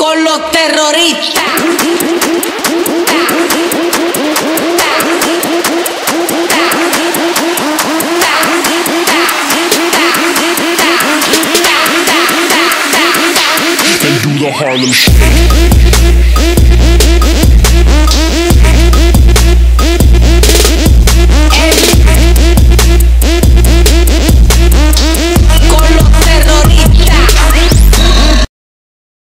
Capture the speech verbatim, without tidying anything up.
con los terroristas. And do the Harlem Shake.